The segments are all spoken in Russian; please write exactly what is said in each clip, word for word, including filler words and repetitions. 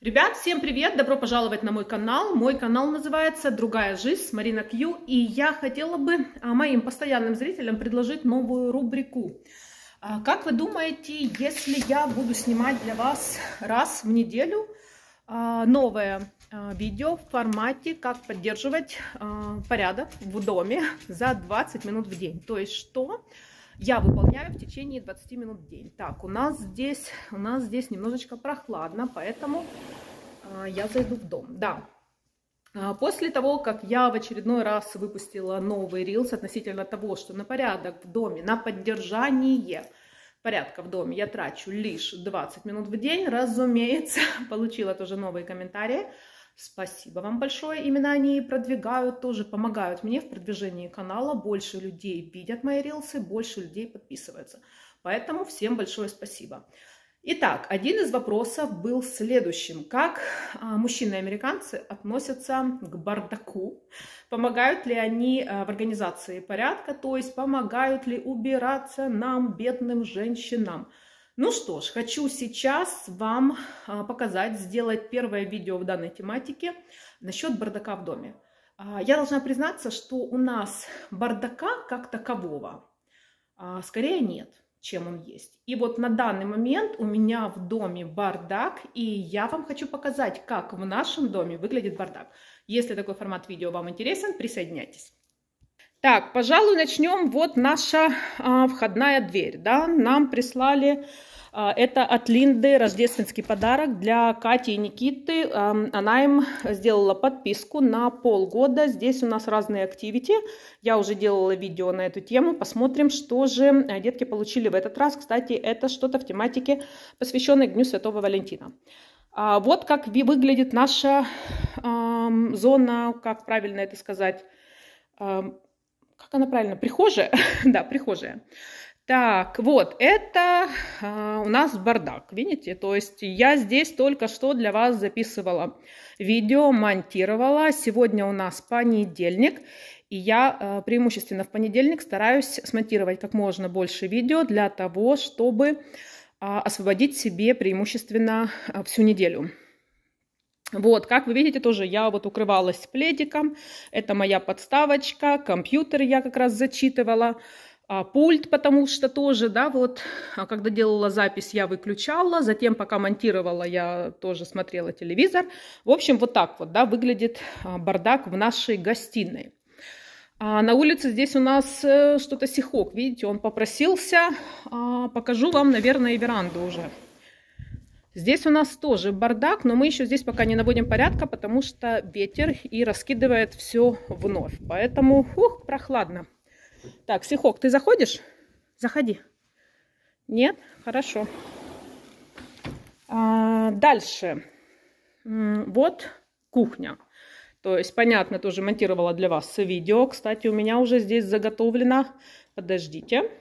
Ребят, всем привет! Добро пожаловать на мой канал. Мой канал называется «Другая жизнь» с Марина Кью. И я хотела бы моим постоянным зрителям предложить новую рубрику. Как вы думаете, если я буду снимать для вас раз в неделю новое видео в формате «Как поддерживать порядок в доме за двадцать минут в день»? То есть что я выполняю в течение двадцати минут в день. Так, у нас здесь, у нас здесь немножечко прохладно, поэтому э, я зайду в дом. Да. После того, как я в очередной раз выпустила новый рилс относительно того, что на порядок в доме, на поддержание порядка в доме я трачу лишь двадцать минут в день, разумеется, получила тоже новые комментарии. Спасибо вам большое. Именно они продвигают, тоже помогают мне в продвижении канала. Больше людей видят мои рилсы, больше людей подписываются. Поэтому всем большое спасибо. Итак, один из вопросов был следующим. Как мужчины-американцы относятся к бардаку? Помогают ли они в организации порядка? То есть помогают ли убираться нам, бедным женщинам? Ну что ж, хочу сейчас вам показать, сделать первое видео в данной тематике насчет бардака в доме. Я должна признаться, что у нас бардака как такового скорее нет, чем он есть. И вот на данный момент у меня в доме бардак, и я вам хочу показать, как в нашем доме выглядит бардак. Если такой формат видео вам интересен, присоединяйтесь. Так, пожалуй, начнем. Вот наша а, входная дверь. Да? Нам прислали а, это от Линды рождественский подарок для Кати и Никиты. А, она им сделала подписку на полгода. Здесь у нас разные активити. Я уже делала видео на эту тему. Посмотрим, что же детки получили в этот раз. Кстати, это что-то в тематике, посвященной Дню Святого Валентина. А, вот как выглядит наша а, зона, как правильно это сказать, а, как она правильно? Прихожая? Да, прихожая. Так, вот, это а, у нас бардак, видите? То есть я здесь только что для вас записывала видео, монтировала. Сегодня у нас понедельник, и я а, преимущественно в понедельник стараюсь смонтировать как можно больше видео для того, чтобы а, освободить себе преимущественно а, всю неделю. Вот, как вы видите, тоже я вот укрывалась пледиком. Это моя подставочка, компьютер я как раз зачитывала, а, пульт, потому что тоже, да, вот, когда делала запись, я выключала, затем, пока монтировала, я тоже смотрела телевизор. В общем, вот так вот, да, выглядит бардак в нашей гостиной. А на улице здесь у нас что-то сихок, видите, он попросился. А, покажу вам, наверное, и веранду уже. Здесь у нас тоже бардак, но мы еще здесь пока не наводим порядка, потому что ветер и раскидывает все вновь. Поэтому, ух, прохладно. Так, Сихок, ты заходишь? Заходи. Нет? Хорошо. А, дальше. Вот кухня. То есть, понятно, тоже монтировала для вас видео. Кстати, у меня уже здесь заготовлено. Подождите.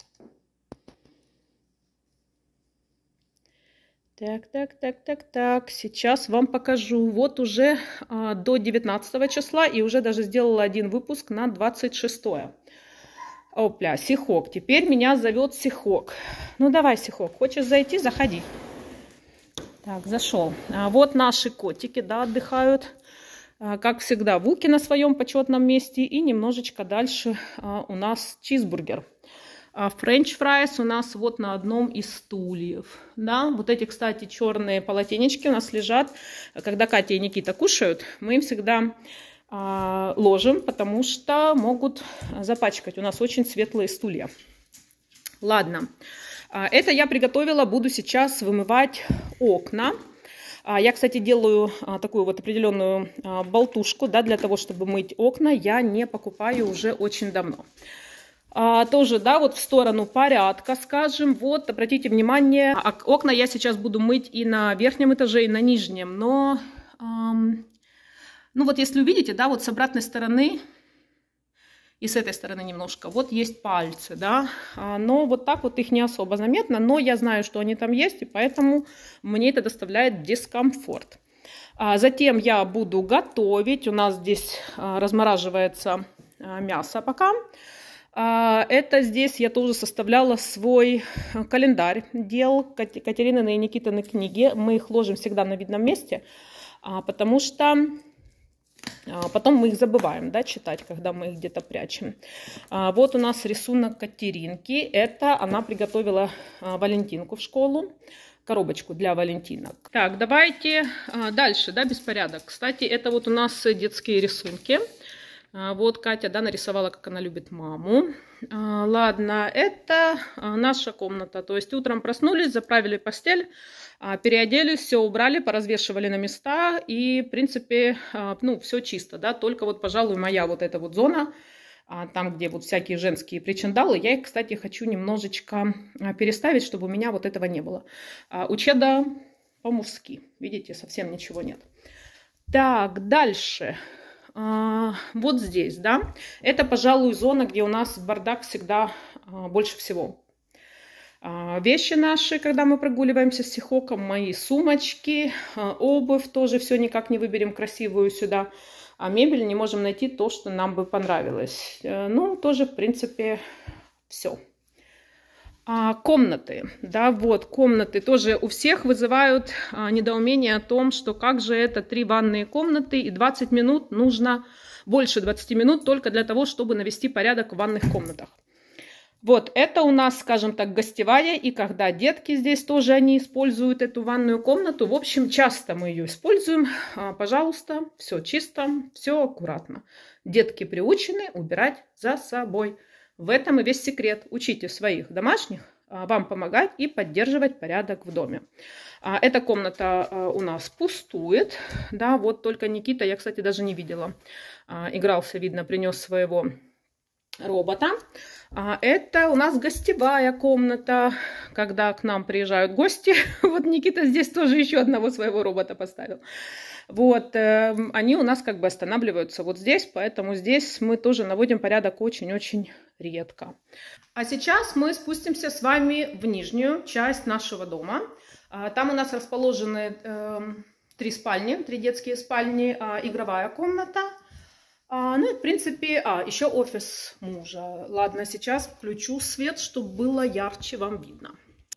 Так, так, так, так, так, сейчас вам покажу. Вот уже а, до девятнадцатого числа, и уже даже сделала один выпуск на двадцать шестое. Опля, Сихок, теперь меня зовет Сихок. Ну давай, Сихок, хочешь зайти? Заходи. Так, зашел. А вот наши котики, да, отдыхают. А, как всегда, Вуки на своем почетном месте, и немножечко дальше а, у нас чизбургер. Френч фрайс у нас вот на одном из стульев. Да? Вот эти, кстати, черные полотенечки у нас лежат. Когда Катя и Никита кушают, мы им всегда а, ложим, потому что могут запачкать. У нас очень светлые стулья. Ладно. А, это я приготовила. Буду сейчас вымывать окна. А, я, кстати, делаю а, такую вот определенную а, болтушку, да, для того, чтобы мыть окна. Я не покупаю уже очень давно. А, тоже, да, вот в сторону порядка, скажем, вот, обратите внимание, окна я сейчас буду мыть и на верхнем этаже, и на нижнем, но, эм, ну вот если увидите, да, вот с обратной стороны и с этой стороны немножко, вот есть пальцы, да, а, но вот так вот их не особо заметно, но я знаю, что они там есть, и поэтому мне это доставляет дискомфорт. А, затем я буду готовить, у нас здесь а, размораживается а, мясо пока. Это здесь я тоже составляла свой календарь дел Катерины и Никитины книги. Мы их ложим всегда на видном месте, потому что потом мы их забываем, да, читать, когда мы их где-то прячем. Вот у нас рисунок Катеринки. Это она приготовила Валентинку в школу. Коробочку для Валентинок. Так, давайте дальше, да, беспорядок. Кстати, это вот у нас детские рисунки. Вот Катя, да, нарисовала, как она любит маму. Ладно, это наша комната. То есть утром проснулись, заправили постель, переоделись, все убрали, поразвешивали на места. И, в принципе, ну, все чисто, да. Только вот, пожалуй, моя вот эта вот зона, там, где вот всякие женские причиндалы, я их, кстати, хочу немножечко переставить, чтобы у меня вот этого не было. У Чеда по-мужски, видите, совсем ничего нет. Так, дальше. Вот здесь, да, это, пожалуй, зона, где у нас бардак всегда больше всего. Вещи наши, когда мы прогуливаемся с Сихоком, мои сумочки, обувь тоже все никак не выберем красивую сюда. А мебель не можем найти то, что нам бы понравилось. Ну, тоже, в принципе, все. А, комнаты. Да, вот, комнаты тоже у всех вызывают а, недоумение о том, что как же это три ванные комнаты и двадцать минут нужно, больше двадцати минут только для того, чтобы навести порядок в ванных комнатах. Вот, это у нас, скажем так, гостевая, и когда детки здесь тоже, они используют эту ванную комнату. В общем, часто мы ее используем. Пожалуйста, все чисто, все аккуратно. Детки приучены убирать за собой. В этом и весь секрет. Учите своих домашних вам помогать и поддерживать порядок в доме. Эта комната у нас пустует. Да, вот только Никита, я, кстати, даже не видела. Игрался, видно, принес своего робота. Это у нас гостевая комната, когда к нам приезжают гости. Вот Никита здесь тоже еще одного своего робота поставил. Вот, э, они у нас как бы останавливаются вот здесь, поэтому здесь мы тоже наводим порядок очень-очень редко. А сейчас мы спустимся с вами в нижнюю часть нашего дома. Там у нас расположены э, три спальни, три детские спальни, э, игровая комната. А, ну и в принципе, а, еще офис мужа. Ладно, сейчас включу свет, чтобы было ярче вам видно.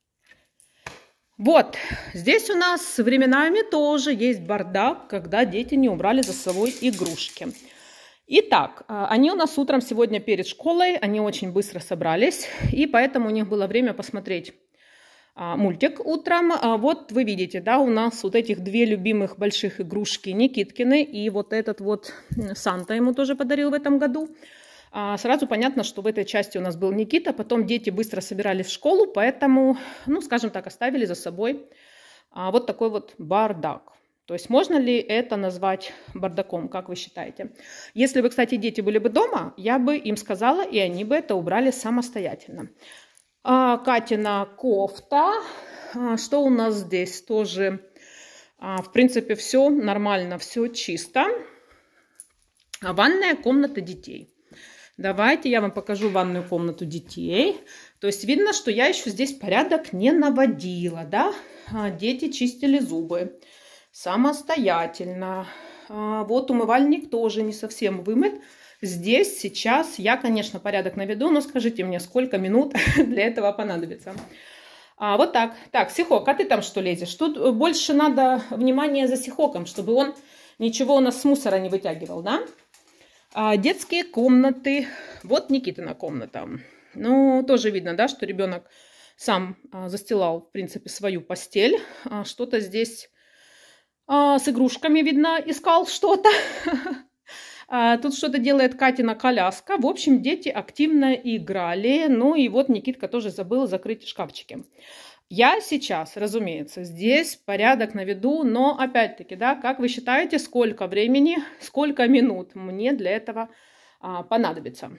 Вот, здесь у нас временами тоже есть бардак, когда дети не убрали за собой игрушки. Итак, они у нас утром сегодня перед школой, они очень быстро собрались, и поэтому у них было время посмотреть мультик утром. Вот вы видите, да, у нас вот этих две любимых больших игрушки Никиткины, и вот этот вот Санта ему тоже подарил в этом году. Сразу понятно, что в этой части у нас был Никита, потом дети быстро собирались в школу, поэтому, ну, скажем так, оставили за собой вот такой вот бардак. То есть можно ли это назвать бардаком, как вы считаете? Если бы, кстати, дети были бы дома, я бы им сказала, и они бы это убрали самостоятельно. Катина кофта. Что у нас здесь? Тоже, в принципе, все нормально, все чисто. Ванная комната детей. Давайте я вам покажу ванную комнату детей. То есть видно, что я еще здесь порядок не наводила, да? Дети чистили зубы самостоятельно. Вот умывальник тоже не совсем вымыт. Здесь сейчас я, конечно, порядок наведу, но скажите мне, сколько минут для этого понадобится. А, вот так. Так, Сихок, а ты там что лезешь? Тут больше надо внимания за Сихоком, чтобы он ничего у нас с мусора не вытягивал, да? А, детские комнаты. Вот Никитина комната. Ну, тоже видно, да, что ребенок сам а, застилал, в принципе, свою постель. А, что-то здесь а, с игрушками, видно, искал что-то. А, тут что-то делает Катина коляска. В общем, дети активно играли. Ну и вот Никитка тоже забыл закрыть шкафчики. Я сейчас, разумеется, здесь порядок наведу, но опять-таки, да, как вы считаете, сколько времени, сколько минут мне для этого а, понадобится?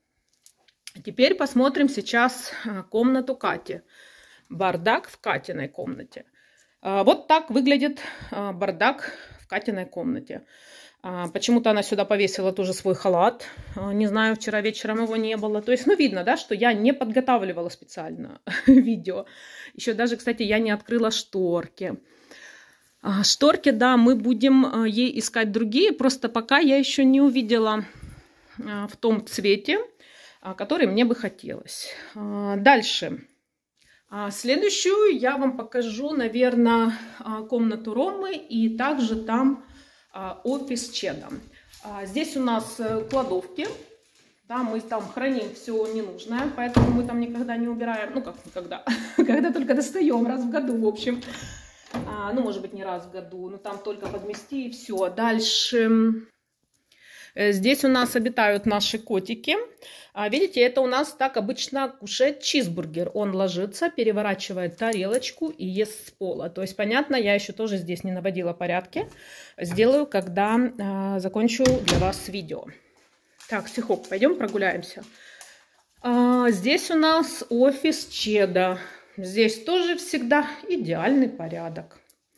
Теперь посмотрим сейчас комнату Кати. Бардак в Катиной комнате. А, вот так выглядит а, бардак в Катиной комнате. А, почему-то она сюда повесила тоже свой халат. А, не знаю, вчера вечером его не было. То есть, ну, видно, да, что я не подготавливала специально видео. Еще даже, кстати, я не открыла шторки. А, шторки, да, мы будем а, ей искать другие. Просто пока я еще не увидела а, в том цвете, который мне бы хотелось. Дальше. Следующую я вам покажу, наверное, комнату Ромы и также там офис Чеда. Здесь у нас кладовки. Да, мы там храним все ненужное, поэтому мы там никогда не убираем. Ну, как никогда. Когда только достаем, раз в году, в общем. А, ну, может быть, не раз в году. Но там только подмести и все. Дальше. Здесь у нас обитают наши котики. А, видите, это у нас так обычно кушает чизбургер. Он ложится, переворачивает тарелочку и ест с пола. То есть, понятно, я еще тоже здесь не наводила порядки. Сделаю, когда а, закончу для вас видео. Так, Сихок, пойдем прогуляемся. А, здесь у нас офис Чеда. Здесь тоже всегда идеальный порядок.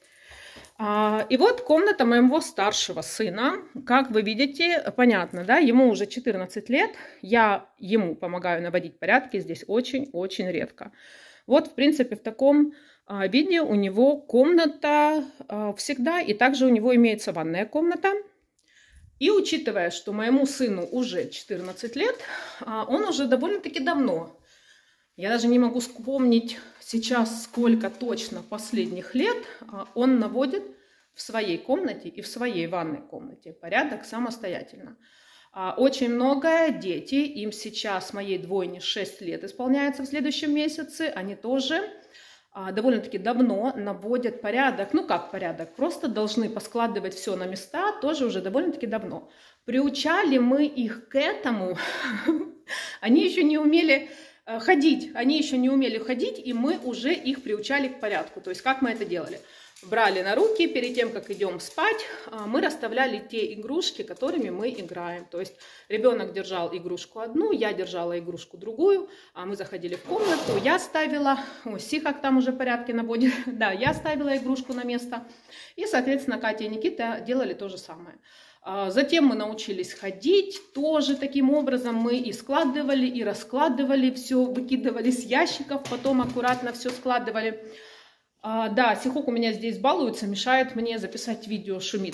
А, и вот комната моего старшего сына. Как вы видите, понятно, да, ему уже четырнадцать лет. Я ему помогаю наводить порядки здесь очень-очень редко. Вот, в принципе, в таком а, виде у него комната а, всегда. И также у него имеется ванная комната. И учитывая, что моему сыну уже четырнадцать лет, он уже довольно-таки давно, я даже не могу вспомнить сейчас, сколько точно последних лет, он наводит в своей комнате и в своей ванной комнате порядок самостоятельно. Очень много дети, им сейчас, моей двойне, шесть лет исполняется в следующем месяце, они тоже довольно-таки давно наводят порядок. Ну как порядок? Просто должны поскладывать все на места, тоже уже довольно-таки давно. Приучали мы их к этому, они еще не умели ходить, они еще не умели ходить, и мы уже их приучали к порядку. То есть как мы это делали? Брали на руки, перед тем, как идем спать, мы расставляли те игрушки, которыми мы играем. То есть ребенок держал игрушку одну, я держала игрушку другую, а мы заходили в комнату, я ставила, ой, Сихак там уже порядки наводит, да, я ставила игрушку на место, и, соответственно, Катя и Никита делали то же самое. Затем мы научились ходить, тоже таким образом мы и складывали, и раскладывали все, выкидывали с ящиков, потом аккуратно все складывали. А, да, Сихок у меня здесь балуется, мешает мне записать видео, шумит.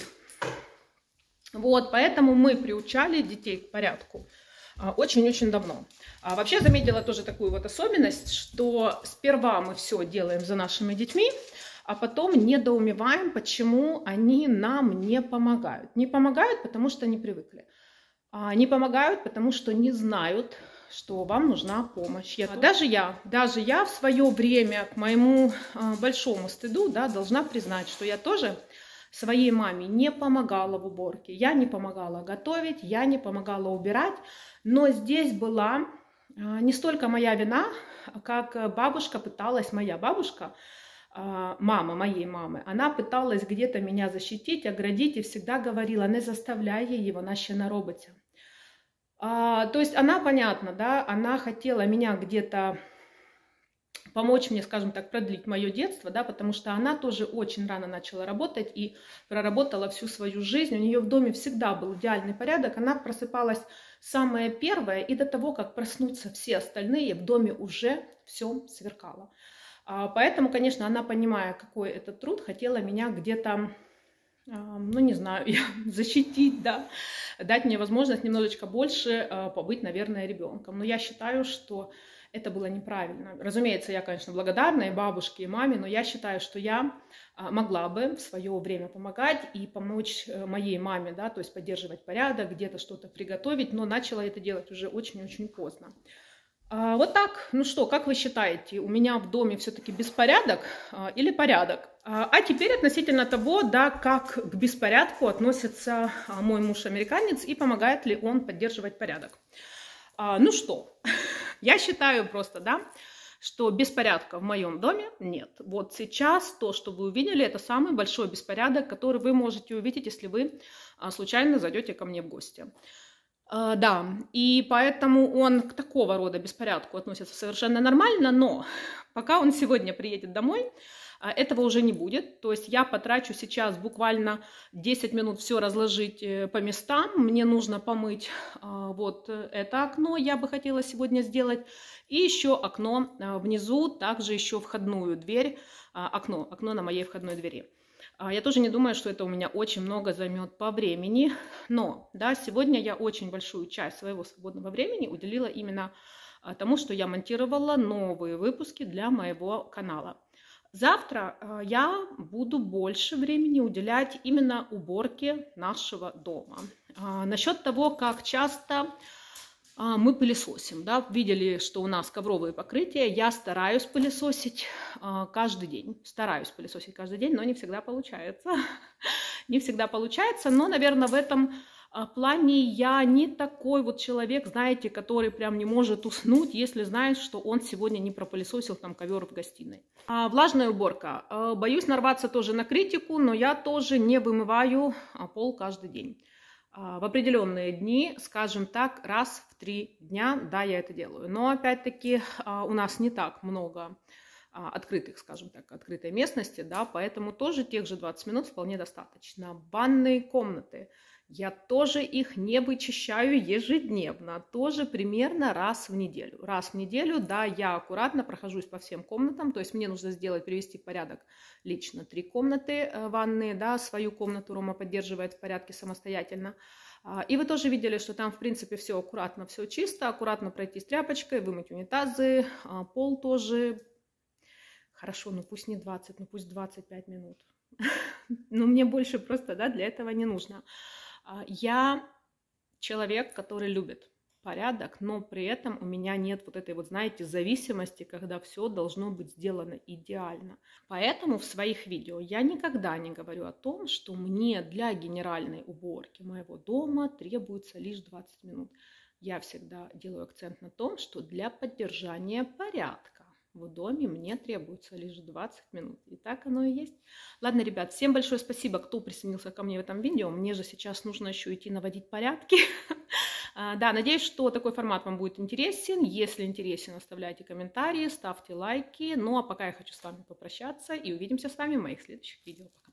Вот, поэтому мы приучали детей к порядку очень-очень давно. А вообще заметила тоже такую вот особенность, что сперва мы все делаем за нашими детьми, а потом недоумеваем, почему они нам не помогают. Не помогают, потому что не привыкли. А не помогают, потому что не знают, что вам нужна помощь. Я, даже я, даже я в свое время, к моему а, большому стыду, да, должна признать, что я тоже своей маме не помогала в уборке, я не помогала готовить, я не помогала убирать, но здесь была а, не столько моя вина, как бабушка пыталась, моя бабушка, а, мама моей мамы, она пыталась где-то меня защитить, оградить и всегда говорила: не заставляй его, наще на роботе. А, то есть она, понятно, да, она хотела меня где-то помочь мне, скажем так, продлить мое детство, да, потому что она тоже очень рано начала работать и проработала всю свою жизнь. У нее в доме всегда был идеальный порядок, она просыпалась самая первая, и до того, как проснутся все остальные, в доме уже все сверкало. А, поэтому, конечно, она, понимая, какой это труд, хотела меня где-то, ну, не знаю, защитить, да, дать мне возможность немножечко больше побыть, наверное, ребенком. Но я считаю, что это было неправильно. Разумеется, я, конечно, благодарна и бабушке, и маме, но я считаю, что я могла бы в свое время помогать и помочь моей маме, да, то есть поддерживать порядок, где-то что-то приготовить, но начала это делать уже очень-очень поздно. Вот так. Ну что, как вы считаете, у меня в доме все-таки беспорядок или порядок? А теперь относительно того, да, как к беспорядку относится мой муж-американец и помогает ли он поддерживать порядок. Ну что, я считаю просто, да, что беспорядка в моем доме нет. Вот сейчас то, что вы увидели, это самый большой беспорядок, который вы можете увидеть, если вы случайно зайдете ко мне в гости. Uh, да, и поэтому он к такого рода беспорядку относится совершенно нормально, но пока он сегодня приедет домой, этого уже не будет. То есть я потрачу сейчас буквально десять минут все разложить по местам. Мне нужно помыть uh, вот это окно, я бы хотела сегодня сделать. И еще окно uh, внизу, также еще входную дверь, uh, окно, окно на моей входной двери. Я тоже не думаю, что это у меня очень много займет по времени, но да, сегодня я очень большую часть своего свободного времени уделила именно тому, что я монтировала новые выпуски для моего канала. Завтра я буду больше времени уделять именно уборке нашего дома. Насчет того, как часто мы пылесосим, да, видели, что у нас ковровые покрытия, я стараюсь пылесосить каждый день, стараюсь пылесосить каждый день, но не всегда получается, не всегда получается, но, наверное, в этом плане я не такой вот человек, знаете, который прям не может уснуть, если знает, что он сегодня не пропылесосил там ковер в гостиной. А влажная уборка. Боюсь нарваться тоже на критику, но я тоже не вымываю пол каждый день. В определенные дни, скажем так, раз в три дня, да, я это делаю. Но, опять-таки, у нас не так много открытых, скажем так, открытой местности, да, поэтому тоже тех же двадцать минут вполне достаточно. Ванные комнаты. Я тоже их не вычищаю ежедневно, тоже примерно раз в неделю. Раз в неделю, да, я аккуратно прохожусь по всем комнатам, то есть мне нужно сделать, привести в порядок лично три комнаты ванные, да, свою комнату Рома поддерживает в порядке самостоятельно. И вы тоже видели, что там, в принципе, все аккуратно, все чисто, аккуратно пройтись тряпочкой, вымыть унитазы, пол тоже. Хорошо, ну пусть не двадцать, ну пусть двадцать пять минут. Но мне больше просто, да, для этого не нужно. Я человек, который любит порядок, но при этом у меня нет вот этой вот, знаете, зависимости, когда все должно быть сделано идеально. Поэтому в своих видео я никогда не говорю о том, что мне для генеральной уборки моего дома требуется лишь двадцать минут. Я всегда делаю акцент на том, что для поддержания порядка в доме мне требуется лишь двадцать минут. И так оно и есть. Ладно, ребят, всем большое спасибо, кто присоединился ко мне в этом видео. Мне же сейчас нужно еще идти наводить порядки. Да, надеюсь, что такой формат вам будет интересен. Если интересен, оставляйте комментарии, ставьте лайки. Ну, а пока я хочу с вами попрощаться и увидимся с вами в моих следующих видео. Пока.